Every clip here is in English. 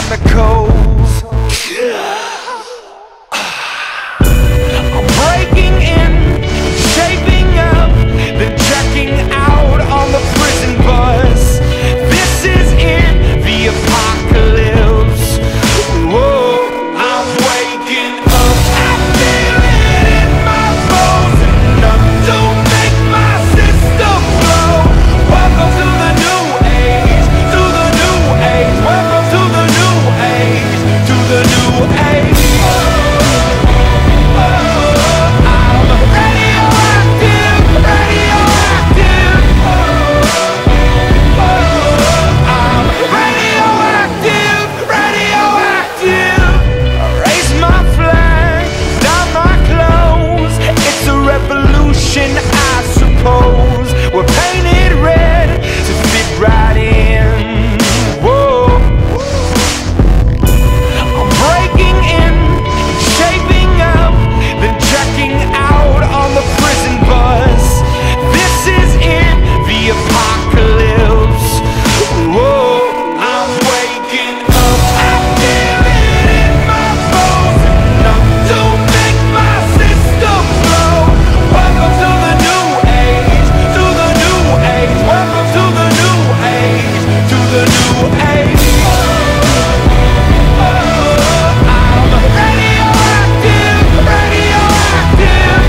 chemicals. I'm breaking in, shaping up, then checking out on the prison bus. This is in the apocalypse. Whoa, I'm waking up, I feel it in my bones, enough to make my system blow. Welcome to the new age, to the new age. Welcome to the new age, to the new age. I suppose we're painted red to fit right in. Whoa, I'm breaking in, shaping up, then checking out on the prison bus. This is in the apocalypse. Whoa, I'm waking up, I feel it in my bones, enough to make my system blow. Welcome to the new age, to the new age. Welcome to the new age, to the new age. I'm radioactive, radioactive.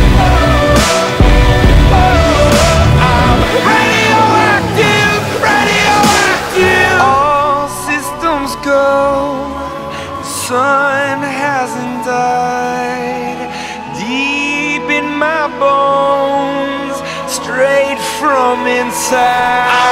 I'm radioactive, radioactive. All systems go, the sun hasn't died. Deep in my bones, straight from inside.